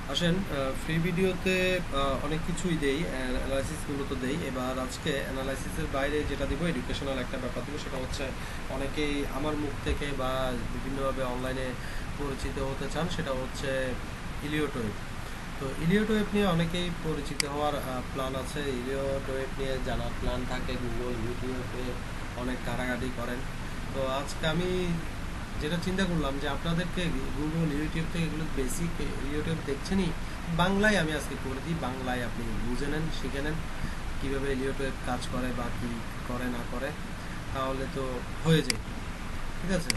আসেন ফ্রি ভিডিওতে অনেক কিছুই দেই, অ্যানালাইসিসগুলো তো দেই। এবার আজকে অ্যানালাইসিসের বাইরে যেটা দিব এডুকেশনাল একটা ব্যাপার দিব, সেটা হচ্ছে অনেকেই আমার মুখ থেকে বা বিভিন্নভাবে অনলাইনে পরিচিত হতে চান, সেটা হচ্ছে ইলিয়ট ওয়েভ। তো ইলিয়ট ওয়েভ নিয়ে অনেকেই পরিচিত হওয়ার প্ল্যান আছে, ইলিয়ট ওয়েভ নিয়ে জানার প্ল্যান থাকে, গুগল ইউটিউবে অনেক ঘাটাঘাটি করেন। তো আজকে আমি যেটা চিন্তা করলাম যে আপনাদেরকে গুগল ইউটিউব থেকে এগুলো বেসিক ইউটিউব দেখছেনই, বাংলায় আমি আজকে করে দিই, বাংলায় আপনি বুঝে নেন, শিখে নেন কীভাবে ইউটিউব কাজ করে বা কী করে না করে, তাহলে তো হয়ে যায়। ঠিক আছে,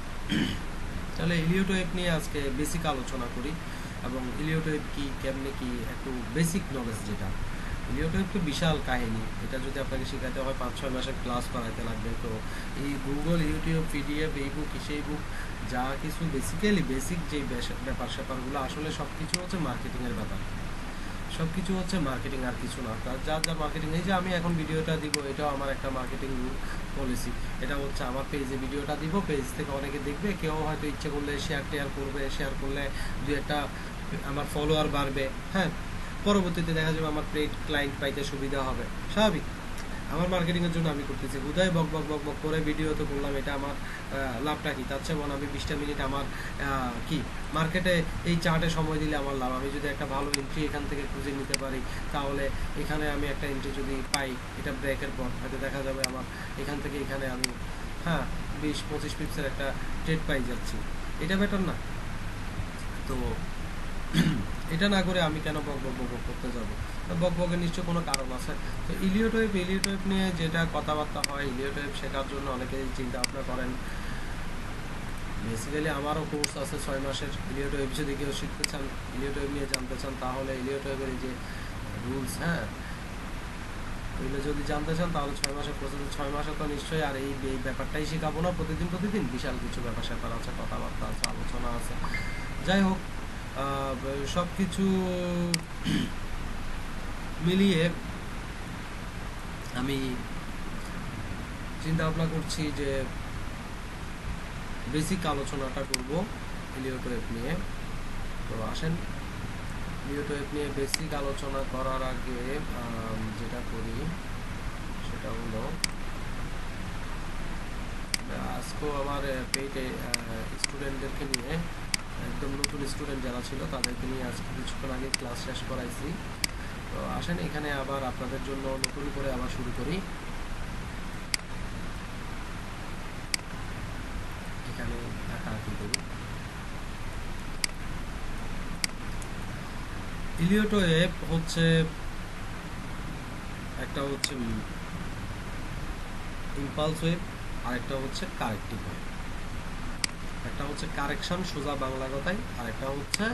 তাহলে ইলিয়ট ওয়েভ নিয়ে আজকে বেসিক আলোচনা করি, এবং ইলিয়ট ওয়েভ কী, কেমনে কী, একটু বেসিক নলেজ যেটা। ইলিয়ট ওয়েভ তো বিশাল কাহিনী, এটা যদি আপনাকে শেখাতে হয় 5-6 মাসের ক্লাস করাইতে লাগবে। তো এই গুগল ইউটিউব পিডিএফ এই বুক সেই বুক যা কিছু বেসিক্যালি বেসিক যে ব্যাপার স্যাপারগুলো, আসলে সব কিছু হচ্ছে মার্কেটিংয়ের ব্যাপার, সব কিছু হচ্ছে মার্কেটিং আর কিছু না। তার যা যা মার্কেটিং, এই যে আমি এখন ভিডিওটা দিব, এটাও আমার একটা মার্কেটিং পলিসি। এটা হচ্ছে আমার পেজে ভিডিওটা দিব, পেজ থেকে অনেকে দেখবে, কেউ হয়তো ইচ্ছে করলে শেয়ার করবে, শেয়ার করলে দু একটা আমার ফলোয়ার বাড়বে। হ্যাঁ, পরবর্তীতে দেখা যাবে আমার পেইড ক্লায়েন্ট পাইতে সুবিধা হবে, স্বাভাবিক। আমার মার্কেটিংয়ের জন্য আমি করতেছি, হুদায় বক বক বক বক করে ভিডিও তো করলাম, এটা আমার লাভটা কি? তার চেয়ে আমি 20টা মিনিট আমার কি মার্কেটে এই চার্টে সময় দিলে আমার লাভ। আমি যদি একটা ভালো এন্ট্রি এখান থেকে খুঁজে নিতে পারি, তাহলে এখানে আমি একটা এন্ট্রি যদি পাই, এটা ব্রেকের পর হয়তো দেখা যাবে আমার এখান থেকে এখানে আমি 20-25 পিপসের একটা ট্রেড পাই যাচ্ছি, এটা বেটার না? তো এটা না করে আমি কেন বক বক বক করতে যাব? বক বকের নিশ্চয় কোনো কারণ আছে। তো ইলিয়ট ওয়েভ নিয়ে যেটা কথাবার্তা হয়, ইলিয়ট ওয়েভ শেখার জন্য অনেকেই চিন্তা ভাবনা করেন। বেসিক্যালি আমারও কোর্স আছে 6 মাসের ইলিয়ট ওয়েভ, যদি কেউ শিখতে চান, ইলিয়ট ওয়েভ নিয়ে জানতে চান, তাহলে ইলিয়ট ওয়েভের এই যে রুলস, এগুলো যদি জানতে চান, তাহলে 6 মাসের কোর্স আছে। 6 মাসে তো নিশ্চয়ই আর এই ব্যাপারটাই শেখাবো না প্রতিদিন, বিশাল কিছু ব্যাপার স্যাপার আছে, কথাবার্তা আছে, আলোচনা আছে। যাই হোক, সব কিছু মিলিয়ে আমি চিন্তা ভাবনা করছি যে বেসিক আলোচনাটা করব ইলিয়ট ওয়েভ নিয়ে। তো আসেন, ইলিয়ট ওয়েভ নিয়ে বেসিক আলোচনা করার আগে যেটা করি সেটা হলো, আজকেও আমার পেইডে স্টুডেন্টদেরকে নিয়ে, একদম নতুন স্টুডেন্ট যারা ছিল তাদেরকে নিয়ে আজকে কিছুক্ষণ আগে ক্লাস শেষ করাইছি। তো আসেন, এখানে আবার আপনাদের জন্য নতুন করে আবার শুরু করি। এখানে আঁকাআঁকি করি। ইলিয়ট ওয়েভ হচ্ছে একটা হচ্ছে ইম্পালস ওয়েভ, আর একটা হচ্ছে কারেক্টিভ ওয়েভ। একটা হচ্ছে কারেকশন, সোজা বাংলা কথায়, আর একটা হচ্ছে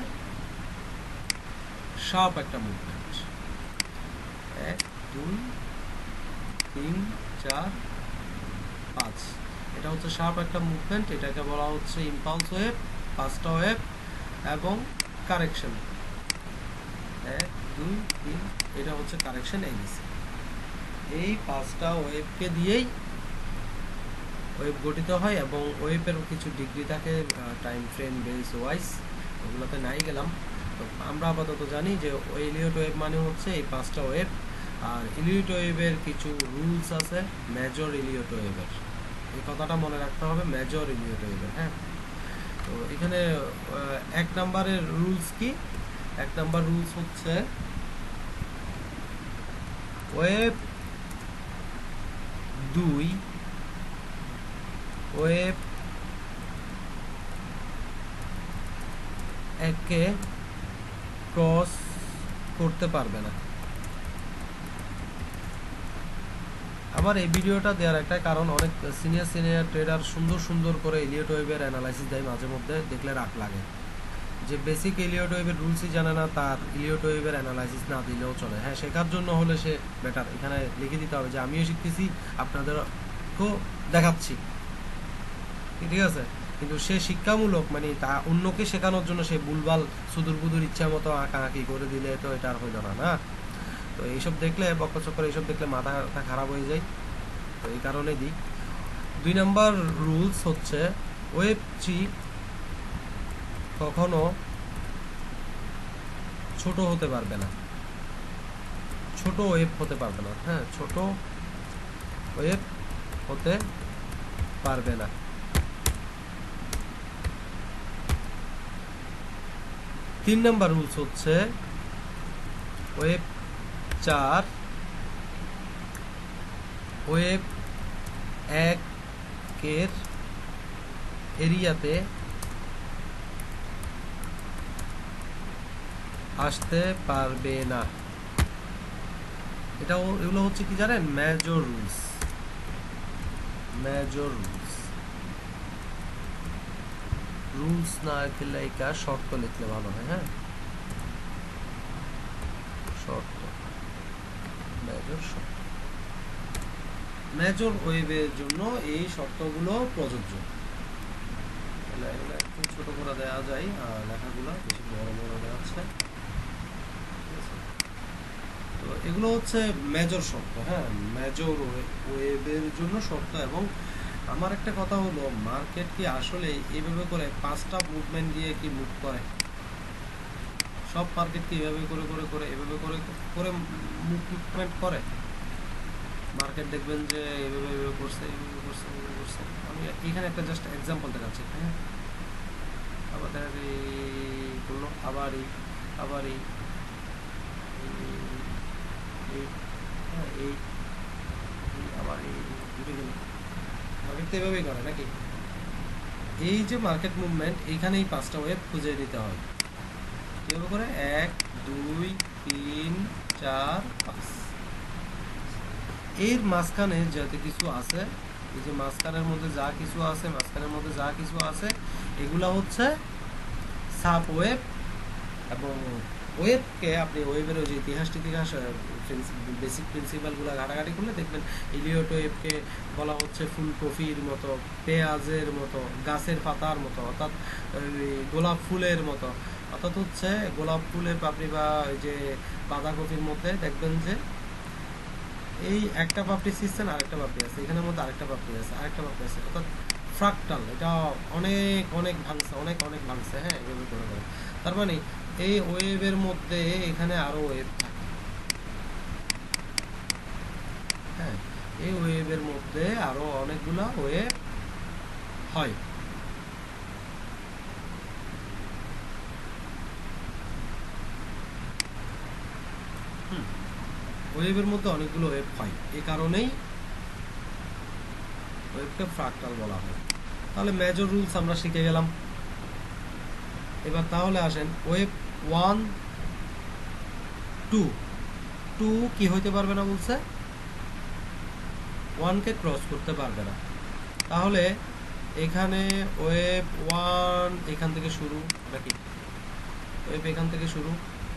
শার্প একটা মুভমেন্ট। 1 2 3 4 5, এটা হচ্ছে শার্প একটা মুভমেন্ট, এটাকে বলা হচ্ছে ইম্পালস ওয়েভ, 5টা ওয়েভ, এবং কারেকশন 1 2 3, এটা হচ্ছে কারেকশন এবিসি। এই 5টা ওয়েভকে দিয়েই ওয়েভ গঠিত হয়, এবং ওয়েভের কিছু ডিগ্রি থাকে, টাইম ফ্রেম বেস ওয়াইজ, ওগুলোতে নাই গেলাম। তো আমরা আপাতত জানি যে ইলিয়ট ওয়েভ মানে হচ্ছে এই 5টা ওয়েভ। আর ইলিয়ট ওয়েভের কিছু রুলস আছে মেজর ইলিয়ট ওয়েভের, এই কথাটা মনে রাখতে হবে, মেজর ইলিয়ট ওয়েভের। হ্যাঁ, তো এখানে 1 নাম্বারের রুলস কি? 1 নাম্বার রুলস হচ্ছে ওয়েভ 2 ওয়েভ 1কে ক্রস করতে পারবে না। আমার এই ভিডিওটা দেওয়ার একটা কারণ, অনেক সিনিয়র ট্রেডার সুন্দর করে ইলিয়ট ওয়েভের অ্যানালাইসিস দেয়, মাঝে মধ্যে দেখলে রাগ লাগে যে বেসিক ইলিয়ট ওয়েভের রুলসই জানে না, তার ইলিয়ট ওয়েভের অ্যানালাইসিস না দিলেও চলে। হ্যাঁ, শেখার জন্য হলে সে বেটার, এখানে লিখে দিতে হবে যে আমিও শিখতেছি, আপনাদেরকেও দেখাচ্ছি, ঠিক আছে। কিন্তু সে শিক্ষামূলক, মানে তা অন্যকে শেখানোর জন্য সে ভুলভাল সুদূর ইচ্ছা মতো আঁকাআঁকি করে দিলে তো এটা আর হইল না, না? তো এইসব দেখলে, বক্রচক্র এইসব দেখলে মাথা খারাপ হয়ে যায়। তো এই কারণে দিই। 2 নাম্বার রুলস হচ্ছে ওয়েভ 3 কখনো ছোট হতে পারবে না, ছোট ওয়েভ হতে পারবে না। হ্যাঁ, ছোট ওয়েভ হতে পারবে না। 3 নাম্বার রুলস হচ্ছে ওয়েভ 4 ওয়েভ 1 এর এরিয়াতে আসতে পারবে না। এগুলো হচ্ছে কি জানেন, major rules. Major rules, rules না লিখলে শর্ত লিখলে ভালো হয়। হ্যাঁ, শর্ত, মেজর শর্ত। মেজর ওয়েভের জন্য এই শর্তগুলো প্রযোজ্য। এগুলো একটু ছোট করে দেওয়া যায়, আর লেখাগুলো বেশি বড় বড় দেওয়া আছে। তো এগুলো হচ্ছে মেজর শর্ত। হ্যাঁ, মেজর ওয়েভের জন্য শর্ত। এবং আমার একটা কথা হলো, মার্কেট কি আসলে এইভাবে করে 5টা মুভমেন্ট দিয়ে কি মুভ করে? সব মার্কেট কি এভাবে করে করে করে এভাবে করে করে মুভমেন্ট করে? মার্কেট দেখবেন যে এভাবে এভাবে করছে, এভাবে করছে, এভাবে করছে। আমি এখানে একটা জাস্ট এক্সাম্পল দেখাচ্ছি। হ্যাঁ, আবার দেখা যায় করলো, আবার এই, আবার এই, হ্যাঁ এই, আবার এই ঘুরে গেল। মার্কেট তো এভাবেই করে নাকি? এই যে মার্কেট মুভমেন্ট, এইখানে এই 5টা ওয়েভ খুঁজে নিতে হয়। কীভাবে করে? 1 2 3 4 5। এর মাঝখানে যত কিছু আছে, এই যে মাঝখানের মধ্যে যা কিছু আছে, মাঝখানের মধ্যে যা কিছু আছে, এগুলা হচ্ছে সাব ওয়েভ। এবং ওয়েভকে আপনি ওয়েভের ওই যে ইতিহাস বেসিক প্রিন্সিপালগুলো ঘাটাঘাটি করলে দেখবেন ইলিয়ট ওয়েভকে বলা হচ্ছে ফুলকপির মতো, পেঁয়াজের মতো, গাছের পাতার মতো, অর্থাৎ গোলাপ ফুলের মতো। অর্থাৎ হচ্ছে গোলাপ ফুলের পাপড়ি বা ওই যে বাঁধাকপির মধ্যে দেখবেন যে এই একটা পাপড়ি ছিঁড়ছেন, আরেকটা পাপড়ি আছে, এখানের মধ্যে আরেকটা পাপড়ি আছে, আরেকটা পাপড়ি আছে। অর্থাৎ ফ্রাকটাল, এটা অনেক অনেক ভাঙছে, অনেক অনেক ভাঙছে। হ্যাঁ, এভাবে করে করে তার মানে এই ওয়েভের মধ্যে এখানে আরো ওয়েভ থাকে। হ্যাঁ, এই ওয়েভের মধ্যে আরো অনেকগুলা ওয়েভ হয়। ওয়েভের মধ্যে অনেকগুলো ওয়েভ হয়, এই কারণেই ওয়েভকে ফ্রাকটাল বলা হয়। তাহলে মেজর রুলস আমরা শিখে গেলাম। এবার তাহলে আসেন ওয়েভ 1 2 2 কি হইতে পারবে না বলছে? 1 কে ক্রস করতে পারবে না। তাহলে এখানে ওয়েভ 1 এখান থেকে শুরু নাকি? ওয়েভ এখান থেকে শুরু,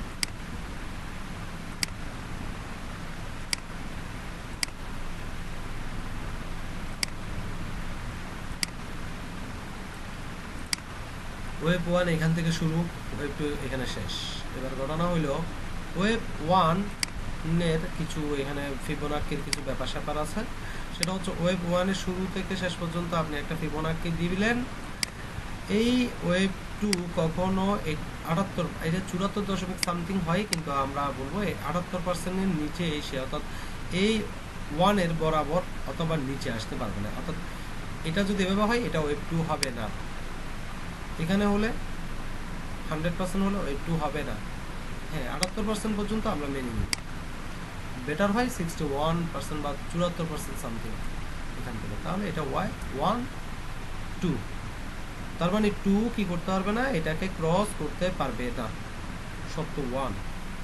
ওয়েভ 1 এখান থেকে শুরু, ওয়েভ 2 এখানে শেষ। এবার ঘটনা হইলো ওয়েভ 1 এর কিছু এখানে ফিবোনাক্কির কিছু ব্যাপার স্যাপার আছে। সেটা হচ্ছে ওয়েভ 1 এর শুরু থেকে শেষ পর্যন্ত আপনি একটা ফিবোনাক্কি দিলেন। এই ওয়েভ 2 কখনো 78, এটা 74 সামথিং হয়, কিন্তু আমরা বলবো 78% নিচে এসে, অর্থাৎ এই 1 এর বরাবর অথবা নিচে আসতে পারবে না। অর্থাৎ এটা যদি এভাবে হয়, এটা ওয়েভ 2 হবে না। এখানে হলে 100% হলে ওয়েভ 2 হবে না। হ্যাঁ, 78% পর্যন্ত আমরা মেনে নিই। বেটার হয় 61% বা 74% সামথিং এখান থেকে। তাহলে এটা ওয়াই 1 2, তার মানে 2 কি করতে পারবে না, এটাকে ক্রস করতে পারবে না। শর্ত 1।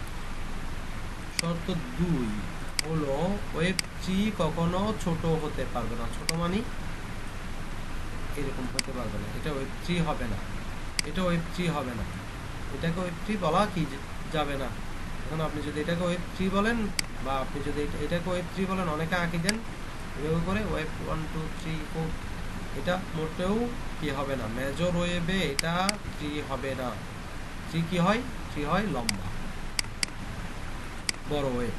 শর্ত 2 হলো ওয়েভ 3 কখনো ছোট হতে পারবে না। ছোট মানে এরকম হতে পারবে না, এটা ওয়েভ 3 হবে না, এটা ওয়েভ 3 হবে না, এটাকে ওয়েভ 3 বলা কি যাবে না। এখন আপনি যদি এটাকে ওয়েভ 3 বলেন, বা আপনি যদি এটাকে ওয়েভ 3 বলেন, অনেকে আঁকি দেন এভাবে করে ওয়েভ 1 2 3 4, এটা মোটেও কি হবে না, মেজর ওয়েভে এটা 3 হবে না। 3 কি হয়? 3 হয় লম্বা, বড় ওয়েভ।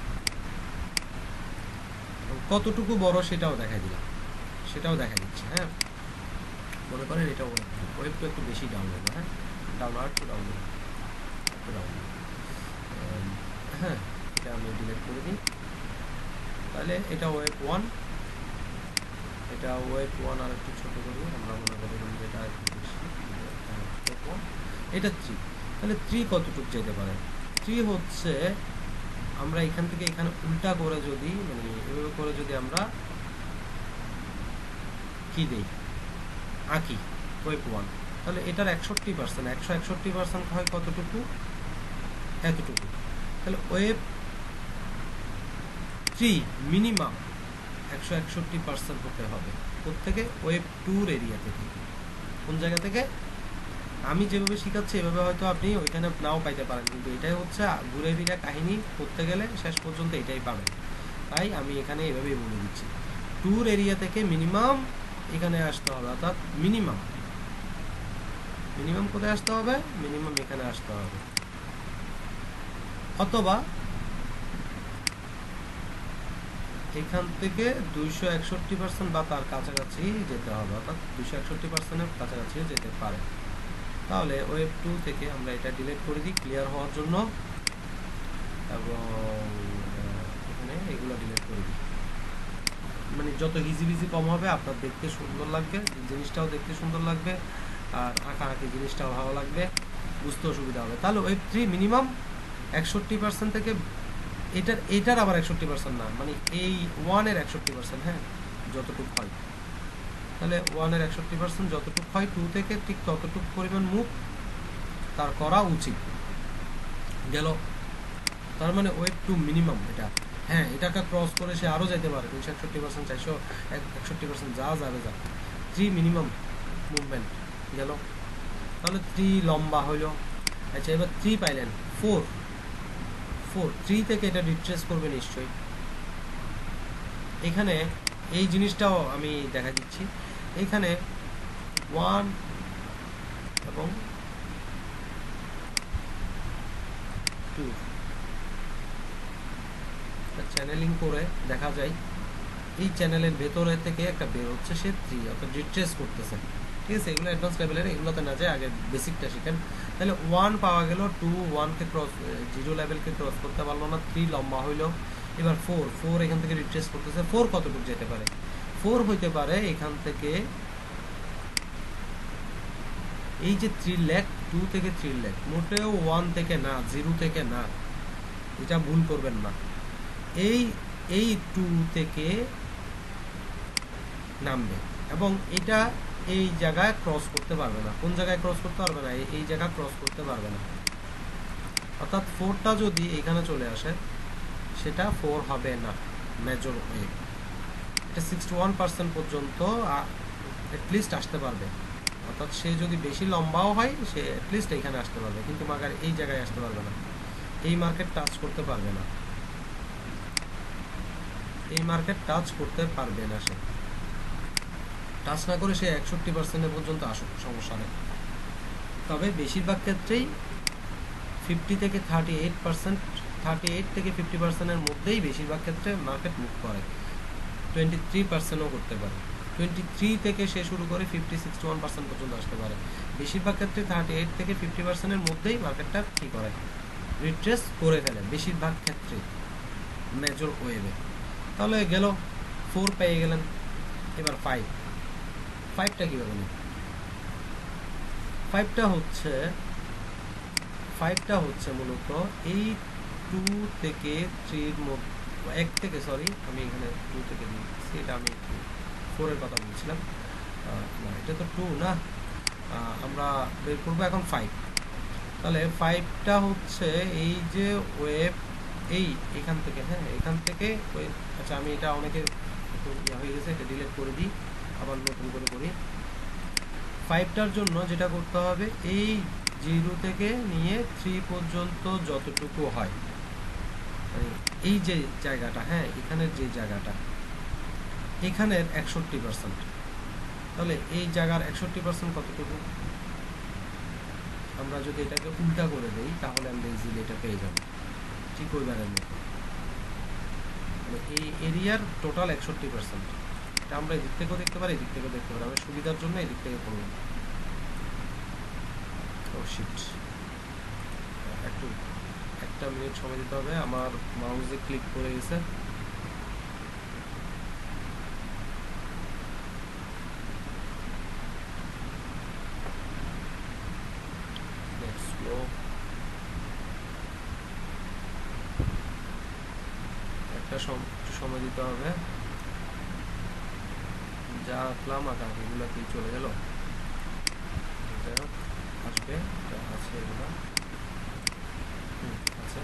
কতটুকু বড় সেটাও দেখাই দিলাম, সেটাও দেখা দিচ্ছে। হ্যাঁ, মনে করেন এটা ওয়েভ 2 একটু বেশি ডাউন হবে। হ্যাঁ, ডাউন আর একটু ডাউন, একটু ডাউন। হ্যাঁ, এটা আমি ডিলিট করে দিই। তাহলে এটা ওয়েব 1, এটা ওয়েব 1 আর একটু ছোট করি, আমরা মনে করি যে এটা একটু বেশি। ওয়েব 1, এটা 3। তাহলে 3 কতটুকু যেতে পারে? 3 হচ্ছে আমরা এখান থেকে এখানে উল্টা করে যদি মানে এভাবে করে যদি আমরা কি দেই আঁকি ওয়েব 1, তাহলে এটার 61%, 161% হয় কতটুকু? এতটুকু। তাহলে ওয়েব 3 মিনিমাম 161% হতে হবে। কোত্থেকে? ওয়েব 2 এরিয়া থেকে। কোন জায়গা থেকে? আমি যেভাবে শিখাচ্ছি এভাবে হয়তো আপনি ওইখানে নাও পাইতে পারেন, কিন্তু এটাই হচ্ছে ঘুরে ফিরে কাহিনী করতে গেলে শেষ পর্যন্ত এটাই পাবেন। তাই আমি এখানে এভাবেই বলে দিচ্ছি, 2 এরিয়া থেকে মিনিমাম এখানে আসতে হবে, অর্থাৎ মিনিমাম কোথায় আসতে হবে? মিনিমাম এখানে আসতে হবে, অথবা এখান থেকে 261% বা তার কাছাকাছি যেতে হবে, অর্থাৎ 261%-এর কাছাকাছি যেতে পারে। তাহলে ওয়েব 2 থেকে আমরা এটা ডিলিট করে দিই ক্লিয়ার হওয়ার জন্য, এবং এখানে এগুলো ডিলিট করে দিই। মানে যত হিজিবিজি কম হবে আপনার দেখতে সুন্দর লাগবে, জিনিসটাও দেখতে সুন্দর লাগবে, আর আঁকাআঁকি জিনিসটাও ভালো লাগবে, বুঝতেও সুবিধা হবে। তাহলে ওয়েব 3 মিনিমাম 61% থেকে এটার আবার 61% না, মানে এই 1-এর 61%, হ্যাঁ, যতটুকু হয়। তাহলে 1-এর 61% যতটুকু হয় 2 থেকে ঠিক ততটুকু পরিমাণ মুভ তার করা উচিত। গেল। তার মানে ওয়েব 2 মিনিমাম এটা। হ্যাঁ, এটাকে ক্রস করে সে আরও যেতে পারে, 261%, 461%, যা যাবে যা। 3 মিনিমাম মুভমেন্ট গেল। তাহলে 3 লম্বা হইল। আচ্ছা, এবার 3 পাইলেন। 4 3 থেকে এটা রিট্রেস করবে নিশ্চয়ই। এখানে এই জিনিসটাও আমি দেখা দিচ্ছি, এখানে 1 এবং 2 চ্যানেলিং করে দেখা যায় এই চ্যানেলের ভেতরে থেকে একটা বের হচ্ছে, সে 3, অর্থাৎ রিট্রেস করতেছে। ঠিক আছে, এগুলো অ্যাডভান্স লেভেলের, এগুলোতে না যায় আগে বেসিকটা শিখেন। তাহলে 1 পাওয়া গেল, 2 1-কে ক্রস, 0 লেভেলকে ক্রস করতে পারলো না, 3 লম্বা হইল। এবার 4 এখান থেকে রিট্রেস করতেছে। 4 কতটুকু যেতে পারে? 4 হইতে পারে এখান থেকে এই যে 3 লাখ, 2 থেকে 3 লাখ, মোটেও 1 থেকে না, 0 থেকে না, এটা ভুল করবেন না। এই 2 থেকে নামবে এবং এটা এই জায়গায় ক্রস করতে পারবে না। কোন জায়গায় ক্রস করতে পারবে না? এই জায়গা ক্রস করতে পারবে না। অর্থাৎ 4টা যদি এখানে চলে আসে সেটা 4 হবে না মেজর ওয়েভ। এটা 61% পর্যন্ত অ্যাটলিস্ট আসতে পারবে, অর্থাৎ সে যদি বেশি লম্বাও হয় সে অ্যাটলিস্ট এখানে আসতে পারবে, কিন্তু মাগার এই জায়গায় আসতে পারবে না, এই মার্কেট টাচ করতে পারবে না, এই মার্কেট টাচ করতে পারবে না। সে টাচ না করে সে 61% পর্যন্ত আসুক, সমস্যা নেই। তবে বেশিরভাগ ক্ষেত্রেই 50 থেকে 38%, 38 থেকে 50%-এর মধ্যেই বেশিরভাগ ক্ষেত্রে মার্কেট মুভ করে। 23%ও করতে পারে, 23 থেকে সে শুরু করে 50-61% পর্যন্ত আসতে পারে। বেশিরভাগ ক্ষেত্রে 38 থেকে 50%-এর মধ্যেই মার্কেটটা কী করে? রিট্রেস করে ফেলে বেশিরভাগ ক্ষেত্রে মেজর ওয়েভে। তাহলে গেল 4 পেয়ে গেলেন। এবার 5টা কীভাবে নেই? 5টা হচ্ছে মূলত এই 2 থেকে 3-এর মধ্যে, 1 থেকে, সরি আমি এখানে 2 থেকে দিচ্ছি, এটা আমি 4-এর কথা বলছিলাম না, এটা তো 2 না, আমরা বের করবো এখন 5। তাহলে 5টা হচ্ছে এই যে ওয়েব, এখান থেকে, হ্যাঁ, এখান থেকে ওয়েব। আচ্ছা, আমি এটা অনেকের হয়ে গেছে, এটা ডিলিট করে দিই, আবার নতুন করে করি। 5টার জন্য যেটা করতে হবে, এই 0 থেকে নিয়ে 3 পর্যন্ত যতটুকু হয়, এই যে জায়গাটা, হ্যাঁ, এখানের যে জায়গাটা, এখানের 61%, তাহলে এই জায়গার 61% কতটুকু? আমরা যদি এটাকে উল্টা করে দেই তাহলে আমরা ইজিলি এটা পেয়ে যাব, ঠিক ওইবারের মতো। এই এরিয়ার টোটাল 61%, এটা আমরা এদিক থেকেও দেখতে পারি, এদিক থেকেও দেখতে পারি। আমরা সুবিধার জন্য এদিক থেকে করলাম। ও শিট, একটা মিনিট সময় দিতে হবে। আমার মাউসে ক্লিক করে গেছে। একটা সময় দিতে হবে। যা আঁকলাম এগুলো কি চলে গেল, আসবে আছে এগুলো আছে।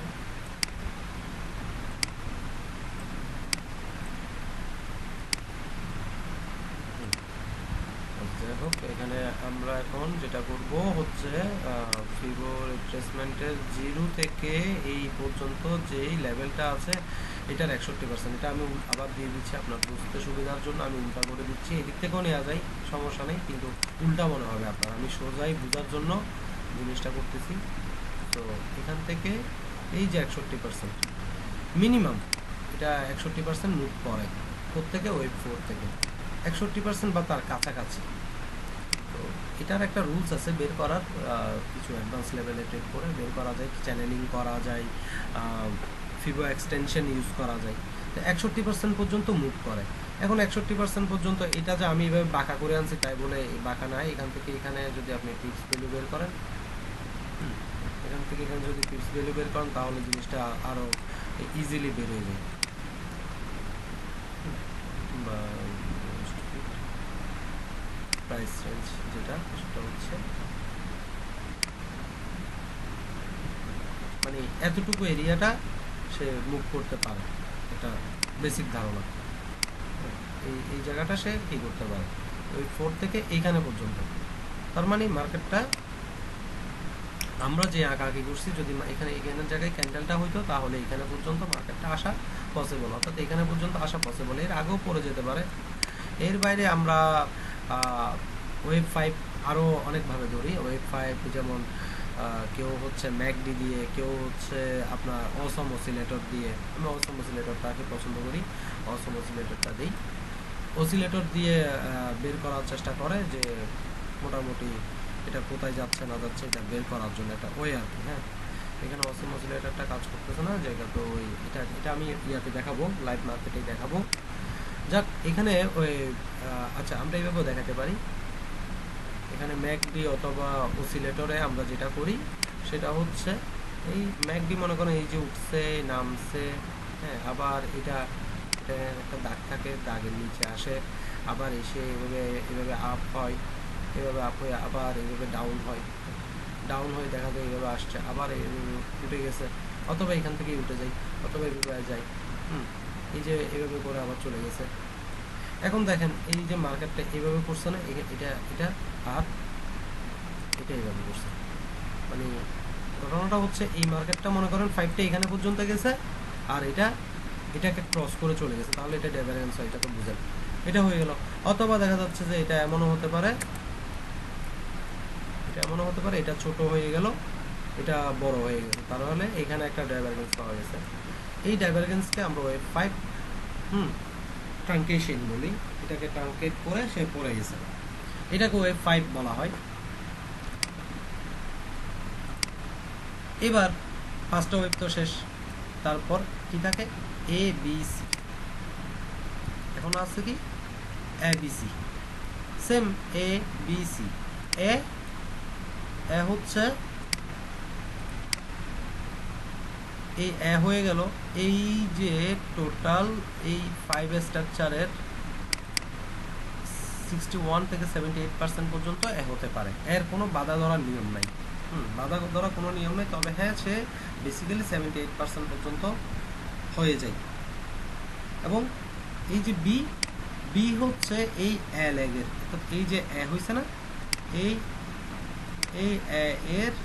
যাই হোক, এখানে আমরা এখন যেটা করব হচ্ছে ফিবো রিট্রেসমেন্টের 0 থেকে এই পর্যন্ত যেই লেভেলটা আছে এটার 61%। এটা আমি আবার দিয়ে দিচ্ছি আপনার বুঝতে সুবিধার জন্য, আমি উল্টা করে দিচ্ছি। এদিক থেকেও নেওয়া যায়, সমস্যা নেই, কিন্তু উল্টা মনে হবে আপনার। আমি সোজাই বোঝার জন্য জিনিসটা করতেছি। তো এখান থেকে এই যে 61% মিনিমাম, এটা 61% মুভ করে প্রত্যেকে ওয়েব 4 থেকে 61% বা তার কাছাকাছি। তো এটার একটা রুলস আছে বের করার, কিছু অ্যাডভান্স লেভেলে ট্রেড করে বের করা যায়, চ্যানেলিং করা যায়, ফিবো এক্সটেনশন ইউজ করা যায়। তো 61% পর্যন্ত মুভ করে। এখন 61% পর্যন্ত এটা যে আমি এভাবে বাঁকা করে আনছি তাই বলে বাঁকা নাই। এখান থেকে এখানে যদি আপনি পিপস ভ্যালু বের করেন, এখান থেকে এখানে যদি পিপস ভ্যালু বের করেন তাহলে জিনিসটা আরও ইজিলি বের হয়ে যায়। বা প্রাইস রেঞ্জ যেটা, সেটা হচ্ছে মানে এতটুকু এরিয়াটা সে মুভ করতে পারে, এটা বেসিক ধারণা। এই জায়গাটা সে কি করতে পারে ওই 4 থেকে এইখানে পর্যন্ত। তার মানে মার্কেটটা আমরা যে আঁকাআঁকি করছি, যদি এখানের জায়গায় ক্যান্ডেলটা হইতো তাহলে এখানে পর্যন্ত মার্কেটটা আসা পসিবল, অর্থাৎ এখানে পর্যন্ত আসা পসিবল। এর আগেও পড়ে যেতে পারে। এর বাইরে আমরা ওয়েব 5 আরও অনেকভাবে ধরি। ওয়েব 5 যেমন কেউ হচ্ছে ম্যাকডি দিয়ে, কেউ হচ্ছে আপনার অসম অসিলেটর দিয়ে। আমি অসম অসিলেটরটাকে পছন্দ করি, অসম অসিলেটরটা দিই। অসিলেটর দিয়ে বের করার চেষ্টা করে যে মোটামুটি এটা কোথায় যাচ্ছে না যাচ্ছে এটা বের করার জন্য একটা ওয়ে আর কি। হ্যাঁ, এখানে অসম অসিলেটরটা কাজ করতেছে না, জায়গা তো ওই এটা আমি ইয়াতে দেখাবো, লাইভ মার্কেটেই দেখাবো। যাক, এখানে ওই আচ্ছা আমরা এইভাবেও দেখাতে পারি। এখানে ম্যাকডি অথবা অসিলেটরে আমরা যেটা করি সেটা হচ্ছে এই ম্যাকডি মনে করেন এই যে উঠছে নামছে, হ্যাঁ, আবার এটা একটা দাগ থাকে, দাগের নিচে আসে, আবার এসে এভাবে আপ হয়, এভাবে আপ হয়ে আবার এইভাবে ডাউন হয়, ডাউন হয়ে দেখা যায় এইভাবে আসছে, আবার উঠে গেছে, অথবা এখান থেকেই উঠে যায়, অথবা এইভাবে যায়। এই যে এভাবে করে আবার চলে গেছে। এখন দেখেন এই যে মার্কেটটা এইভাবে করছে না, এটা আর এটা এইভাবে করছে। মানে ঘটনাটা হচ্ছে এই মার্কেটটা মনে করেন 5টা এখানে পর্যন্ত গেছে আর এটাকে ক্রস করে চলে গেছে, তাহলে এটা ডাইভারজেন্স হয়, এটা তো বুঝেন। এটা হয়ে গেল। অথবা দেখা যাচ্ছে যে এটা এমনও হতে পারে, এটা ছোট হয়ে গেল, এটা বড় হয়ে গেল, তাহলে এখানে একটা ডাইভারজেন্স পাওয়া গেছে। এই ডাইভারজেন্সকে আমরা ওয়েব 5 ট্রাঙ্কেশন বলি। এটাকে ট্রাঙ্কেট করে সে পড়ে গেছে, এটাকে ওয়েব 5 বলা হয়। এবার ফার্স্ট ওয়েব তো শেষ, তারপর কি থাকে এ বি সি। এখন আছে কি A B C, same A B C. A হচ্ছে এই এ হয়ে গেল। এই যে টোটাল এই 5 স্ট্রাকচারের 61 থেকে 78% পর্যন্ত এ হতে পারে। এর কোনো বাধা ধরার নিয়ম নাই, বাধা ধরা কোনো নিয়ম নেই। তবে হ্যাঁ, সে বেসিক্যালি 78% পর্যন্ত হয়ে যায়। এবং এই যে বি হচ্ছে এই এ লেগের, অর্থাৎ এই যে এ হয়েছে না, এই এর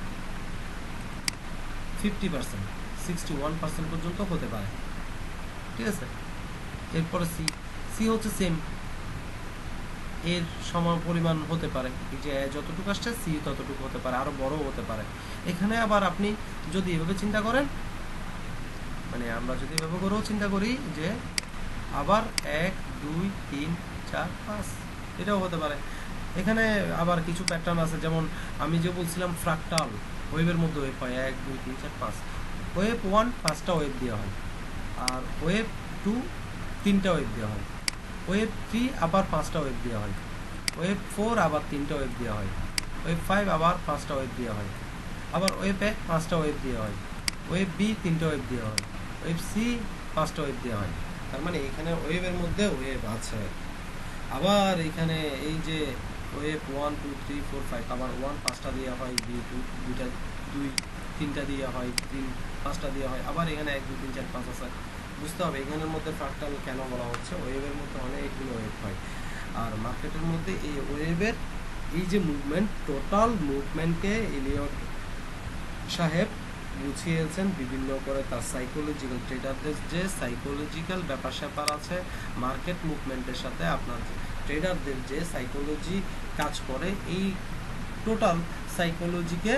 50% 61% পর্যন্ত হতে পারে, ঠিক আছে। এরপরে সি হচ্ছে সেম, এর সমান পরিমাণ হতে পারে। এই যে যতটুকু আসছে সি ততটুকু হতে পারে, আরো বড় হতে পারে। এখানে আবার আপনি যদি এভাবে চিন্তা করেন, মানে আমরা যদি এভাবে করেও চিন্তা করি যে আবার 1 2 3 4 5 এটাও হতে পারে। এখানে আবার কিছু প্যাটার্ন আছে, যেমন আমি যে বলছিলাম ফ্রাক্টাল ওয়েবের মধ্যে ওয়েব হয় 1 2 3 4 5। ওয়েভ 1 5টা ওয়েভ দেওয়া হয়, আর ওয়েভ 2 3টা ওয়েভ দেওয়া হয়, ওয়েভ 3 আবার 5টা ওয়েভ দেওয়া হয়, ওয়েভ 4 আবার 3টা ওয়েভ দেওয়া হয়, ওয়েভ 5 আবার 5টা ওয়েভ দেওয়া হয়, আবার ওয়েভ 1 5টা ওয়েভ দেওয়া হয়, ওয়েভ বি 3টা ওয়েভ দেওয়া হয়, ওয়েভ সি 5টা ওয়েভ দেওয়া হয়। তার মানে এখানে ওয়েভের মধ্যে ওয়েভ আছে। আবার এখানে এই যে ওয়েভ 1 2 3 4 5, আবার 1 5টা দেওয়া হয়, বি 2টা 2 3টা দেওয়া হয়, 3 5টা দেওয়া হয়, আবার এখানে 1 2 3 4 5 আছে। বুঝতে হবে এখানের মধ্যে ফ্র্যাক্টাল কেন বলা হচ্ছে, ওয়েভের মধ্যে অনেকগুলো ওয়েভ হয়। আর মার্কেটের মধ্যে এই ওয়েভের এই যে মুভমেন্ট, টোটাল মুভমেন্টকে এলিয়ট সাহেব বুঝিয়েছেন বিভিন্ন করে তার সাইকোলজিক্যাল, ট্রেডারদের যে সাইকোলজিক্যাল ব্যাপার স্যাপার আছে মার্কেট মুভমেন্টের সাথে, আপনার ট্রেডারদের যে সাইকোলজি কাজ করে, এই টোটাল সাইকোলজিকে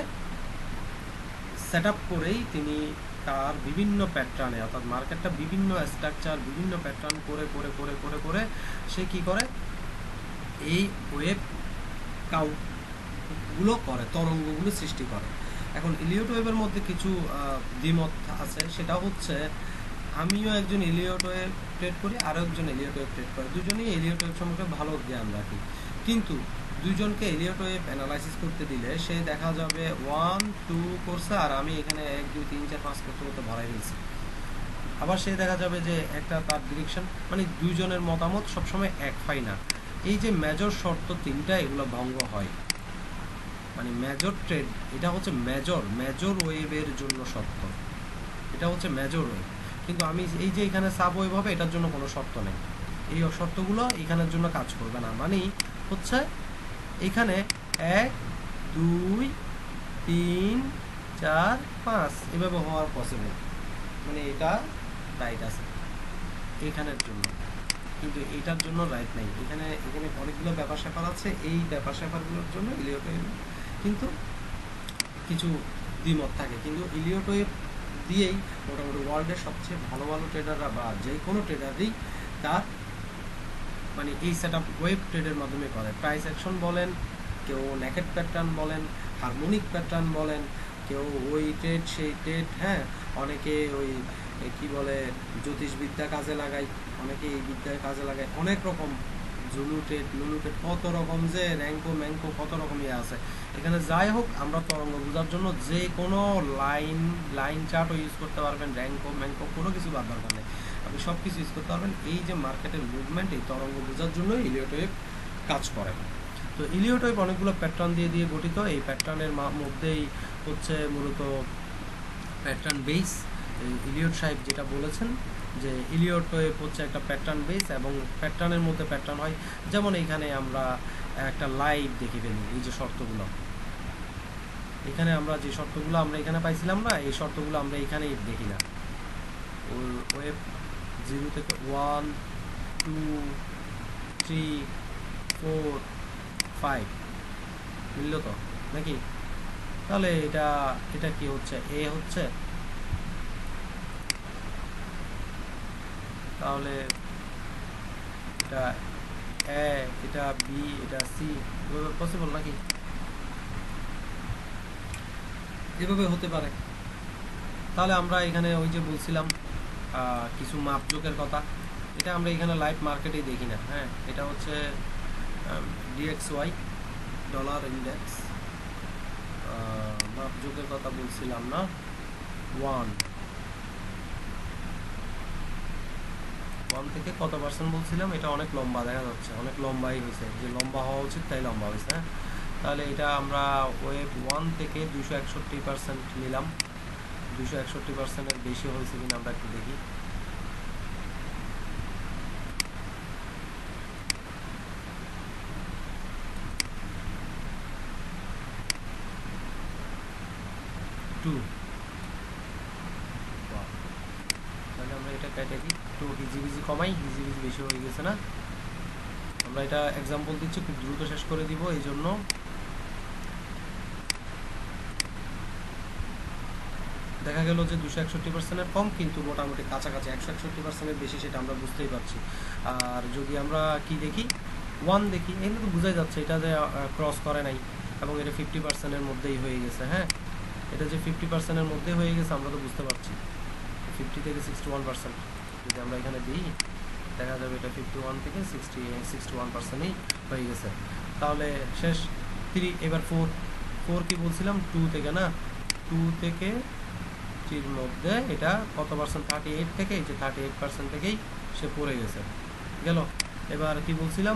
সেট আপ করেই তিনি তার বিভিন্ন প্যাটার্নে, অর্থাৎ মার্কেটটা বিভিন্ন স্ট্রাকচার বিভিন্ন প্যাটার্ন করে করে করে করে করে সে কি করে এই ওয়েভ কাউন্টগুলো করে, তরঙ্গগুলো সৃষ্টি করে। এখন এলিয়ট ওয়েভের মধ্যে কিছু দ্বিমত আছে, সেটা হচ্ছে আমিও একজন এলিয়ট ওয়েভ ট্রেড করি, আরও একজন এলিয়ট ওয়েভ ট্রেড করে, দুজনেই এলিয়ট ওয়েভ সম্পর্কে ভালো জ্ঞান রাখি, কিন্তু দুইজনকে এলিয়ট ওয়েভ অ্যানালাইসিস করতে দিলে সে দেখা যাবে 1 2 করছে আর আমি এখানে 1 2 3 4 5 করতে করতে ভরাই ফেলছি। আবার সে দেখা যাবে যে একটা তার ডিরেকশন, মানে দুইজনের মতামত সবসময় এক হয় না। এই যে মেজর শর্ত তিনটা, এগুলো ভঙ্গ হয়। মানে মেজর ট্রেড, এটা হচ্ছে মেজর ওয়েভের জন্য শর্ত, এটা হচ্ছে মেজর ওয়েভ। কিন্তু আমি এই যে এখানে সাব ওয়েভ হবে, এটার জন্য কোনো শর্ত নেই, এই শর্তগুলো এখানের জন্য কাজ করবে না। মানে হচ্ছে এখানে 1 2 3 4 5 এভাবে হওয়ার পসিবল, মানে এটা রাইট আছে এখানের জন্য, কিন্তু এটার জন্য রাইট নাই। এখানে এখানে অনেকগুলো ব্যাপার স্যাপার আছে, এই ব্যাপার স্যাপারগুলোর জন্য এলিয়ট ওয়েভ কিন্তু কিছু দ্বিমত থাকে, কিন্তু এলিয়ট ওয়েভ দিয়েই মোটামুটি ওয়ার্ল্ডের সবচেয়ে ভালো ভালো ট্রেডাররা বা যে কোনো ট্রেডারই তার মানে এই সেট আপ ওয়েভ ট্রেডের মাধ্যমে করে। প্রাইস অ্যাকশন বলেন, কেউ নেকেট প্যাটার্ন বলেন, হারমোনিক প্যাটার্ন বলেন, কেউ ওই ট্রেড সেই ট্রেড, হ্যাঁ অনেকে ওই কি বলে জ্যোতিষবিদ্যা কাজে লাগায়, অনেকে এই বিদ্যার কাজে লাগায়, অনেক রকম জুলু ট্রেড লুলু ট্রেড, কত রকম যে র্যাঙ্কো ম্যাঙ্কো কত রকম ইয়ে আছে। এখানে যাই হোক, আমরা তরঙ্গ বোঝার জন্য যে কোনো লাইন চার্টও ইউজ করতে পারবেন, র্যাঙ্কো ম্যাঙ্কো কোনো কিছু বাদ দরকার নেই, আপনি সব কিছু ইউজ করতে পারবেন। এই যে মার্কেটের মুভমেন্ট, এই তরঙ্গ বোঝার জন্য এলিয়ট ওয়েভ কাজ করে। তো এলিয়ট ওয়েভ অনেকগুলো প্যাটার্ন দিয়ে দিয়ে গঠিত, এই প্যাটার্নের মধ্যেই হচ্ছে মূলত প্যাটার্ন বেস। এলিয়ট সাহেব যেটা বলেছেন যে এলিয়ট ওয়েভ হচ্ছে একটা প্যাটার্ন বেস, এবং প্যাটার্নের মধ্যে প্যাটার্ন হয়। যেমন এইখানে আমরা একটা লাইভ দেখে ফেলি, এই যে শর্তগুলো, এখানে আমরা যে শর্তগুলো আমরা এখানে পাইছিলাম না, এই শর্তগুলো আমরা এখানে দেখি না। ওয়েভ 0 থেকে 1 2 3 4 5 মিলল তো নাকি? তাহলে এটা এটা কি হচ্ছে, এ হচ্ছে, তাহলে এটা এ, এটা বি, এটা সি, এভাবে পসিবল নাকি? এভাবে হতে পারে। তাহলে আমরা এখানে ওই যে বলছিলাম কিছু মাপজোকের কথা, এটা আমরা এখানে লাইভ মার্কেটেই দেখি না। হ্যাঁ, এটা হচ্ছে DXY ডলার ইন্ডেক্স, মাপজোকের কথা বলছিলাম না, 1 থেকে কত পার্সেন্ট বলছিলাম, এটা অনেক লম্বা দেখা যাচ্ছে, অনেক লম্বাই হয়েছে, যে লম্বা হওয়া উচিত তাই লম্বা হয়েছে। হ্যাঁ, তাহলে এটা আমরা ওয়েভ 1 থেকে 261% নিলাম, 261%-এর বেশি হয়েছে কিনা আমরা একটু দেখি। তাহলে আমরা এটা কেটে দিই, একটু হিজিবিজি কমাই, হিজিবিজি বেশি হয়ে গেছে না। আমরা এটা এক্সাম্পল দিচ্ছি, খুব দ্রুত শেষ করে দিব, এই জন্য দেখা গেল যে 261%-এর কম, কিন্তু মোটামুটি কাছাকাছি 161%-এর বেশি, সেটা আমরা বুঝতেই পারছি। আর যদি আমরা কি দেখি, 1 দেখি, এগুলো তো বোঝাই যাচ্ছে এটা যে ক্রস করে নাই, এবং এটা 50%-এর মধ্যেই হয়ে গেছে। হ্যাঁ, এটা যে 50%-এর মধ্যে হয়ে গেছে আমরা তো বুঝতে পারছি। 50 থেকে 61% যদি আমরা এখানে দিই দেখা যাবে এটা 51 থেকে 61%-ই হয়ে গেছে। তাহলে শেষ 3, এবার 4 কি বলছিলাম 2 থেকে না, 2 থেকে 3-র মধ্যে এটা কত পার্সেন্ট, 38 থেকে, এই যে 38% থেকেই সে পড়ে গেছে গেল। এবার কি বলছিলাম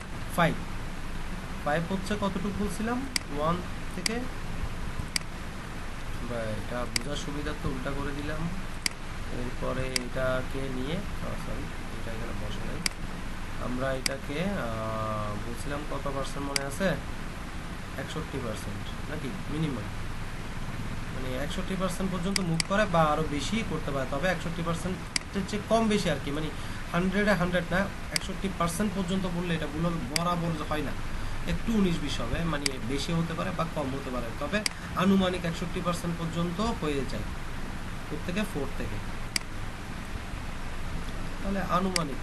5 হচ্ছে কতটুকু বলছিলাম 1 থেকে, এটা বোঝার সুবিধার্থে উল্টা করে দিলাম। এরপরে এটাকে নিয়ে সরি এটা এখানে বসে নাই, আমরা এটাকে বলছিলাম কত পার্সেন্ট মনে আছে, 61% নাকি মিনিমাম, মানে 61% পর্যন্ত মুভ করে বা আরও বেশি করতে পারে, তবে 61%-এর চেয়ে কম বেশি আর কি, মানে 100-এ 100 না, 61% পর্যন্ত বললে এটা বরাবর হয় না, একটু 19-20 হবে, মানে বেশি হতে পারে বা কম হতে পারে, তবে আনুমানিক 61% পর্যন্ত হয়ে যায় প্রত্যেকে 4 থেকে। তাহলে আনুমানিক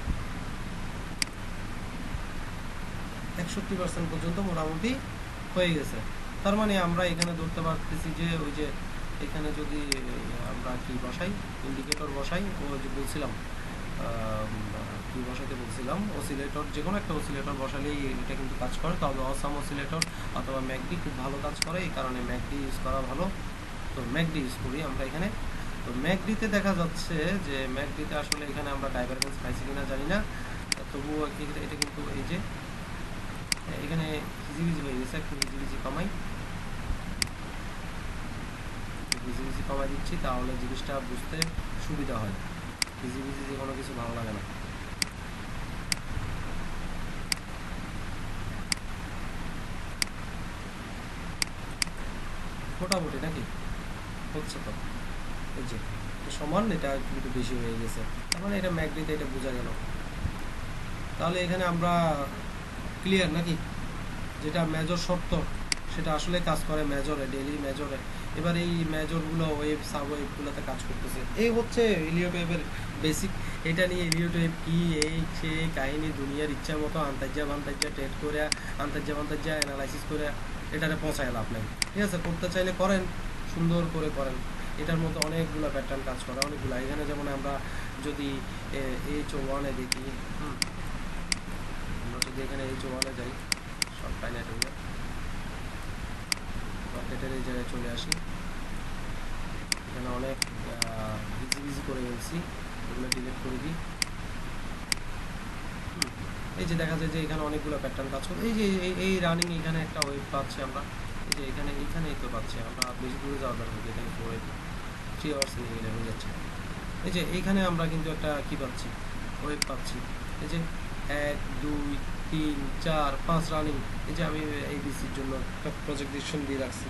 61% পর্যন্ত মোটামুটি হয়ে গেছে। তার মানে আমরা এখানে ধরতে পারতেছি যে ওই যে এখানে যদি আমরা কি বসাই, ইন্ডিকেটর বসাই, ও যে বলছিলাম কি বসাতে বলছিলাম, অসিলেটর, যে কোনো একটা অসিলেটর বসালেই এটা কিন্তু কাজ করে, তবে অসাম অসিলেটর অথবা ম্যাকডি খুব ভালো কাজ করে, এই কারণে ম্যাকডি ইউজ করা ভালো। তো ম্যাকডি ইউজ করি আমরা এখানে। তো ম্যাকডিতে দেখা যাচ্ছে যে ম্যাকডিতে আসলে এখানে আমরা ডাইভারজেন্স পাইছি কিনা জানি না, তবুও এটা কিন্তু এই যে এখানে হিজিবিজি হয়ে গেছে, একটু হিজিবিজি কমাই দিচ্ছি, তাহলে জিনিসটা বুঝতে সুবিধা হয়। হিজিবিজি যে কোনো কিছু ভালো লাগে না। মোটামুটি নাকি হচ্ছে, তো এই যে সমান, এটা কিন্তু বেশি হয়ে গেছে, তার মানে এটা ম্যাকডিতে এটা বোঝা গেল। তাহলে এখানে আমরা ক্লিয়ার নাকি, যেটা মেজর শর্ত সেটা আসলে কাজ করে মেজরে, ডেইলি মেজরে। এবার এই মেজরগুলো ওয়েব সাব ওয়েবগুলোতে কাজ করতেছে, এই হচ্ছে এলিয়ট ওয়েবের বেসিক। এটা নিয়ে এলিয়ট ওয়েব কি, এই সেই কাহিনী দুনিয়ার ইচ্ছা মতো আন্তাজ্যা ট্রেড করে আন্তাজ্যা অ্যানালাইসিস করে এটারে পৌঁছায় লাভ নাই। ঠিক আছে, করতে চাইলে করেন, সুন্দর করে করেন। এটার মধ্যে অনেকগুলো প্যাটার্ন কাজ করে, অনেকগুলো। এখানে যেমন আমরা যদি H1-এ দেখি, আমরা যদি এখানে H1-এ যাই, সব ফাইনাইট হয়ে যায়, মার্কেটের এই জায়গায় চলে আসি, এখানে অনেক বিজি করে ফেলছি, এগুলো ডিলিট করে দিই। এই যে দেখা যায় যে এখানে অনেকগুলো প্যাটার্ন কাজ করে, এই যে এই রানিং এখানে একটা ওয়েব পাচ্ছি আমরা, এই যে এইখানেই তো পাচ্ছি আমরা, বেশি দূরে যাওয়ার দরকার নেই, এখানে 3 আওয়ার্স নিয়ে গেলে হয়ে যাচ্ছে। এই যে এইখানে আমরা কিন্তু একটা কি পাচ্ছি, ওয়েব পাচ্ছি, এই যে 1 2 3 4 5 রানিং। এই যে আমি ABCর জন্য একটা প্রজেক্ট ডিসিশন দিয়ে রাখছি,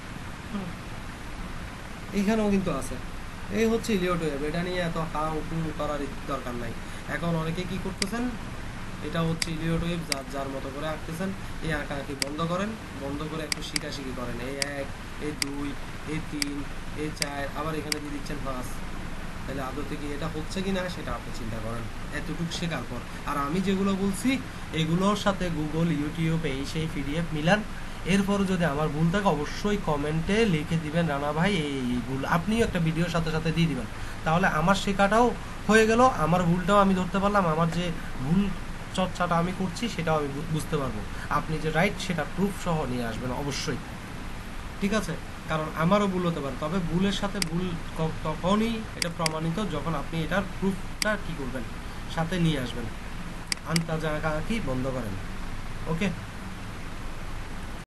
এইখানেও কিন্তু আছে। এই হচ্ছে ইলিয়ট ওয়েব, এটা নিয়ে এত হাউ করার দরকার নাই। এখন অনেকে কি করতেছেন, এটা হচ্ছে ইলিয়ট ওয়েব, যার মতো করে আঁকতেছেন, এই আঁকাআঁকি বন্ধ করেন, বন্ধ করে একটু শিখাশিখি করেন, এই 1 এই 2 এই 3 এই 4, আবার এখানে দিয়ে দিচ্ছেন 5। তাহলে আদতে কি এটা হচ্ছে কি না সেটা আপনি চিন্তা করেন এতটুকু শেখার পর। আর আমি যেগুলো বলছি এগুলোর সাথে গুগল, ইউটিউব, এই সেই PDF মিলান। এরপর যদি আমার ভুল থাকে অবশ্যই কমেন্টে লিখে দিবেন, রানা ভাই এই ভুল, আপনিও একটা ভিডিওর সাথে সাথে দিয়ে দিবেন, তাহলে আমার শেখাটাও হয়ে গেল, আমার ভুলটাও আমি ধরতে পারলাম, আমার যে ভুল চর্চাটা আমি করছি সেটাও আমি বুঝতে পারবো। আপনি যে রাইট সেটা প্রুফ সহ নিয়ে আসবেন অবশ্যই, ঠিক আছে? কারণ আমারও ভুল হতে পারে, তবে ভুলের সাথে ভুল তখনই এটা প্রমাণিত যখন আপনি এটার প্রুফটা কি করবেন, সাথে নিয়ে আসবেন। আন্তাজা আঁকাআঁকি বন্ধ করেন। ওকে।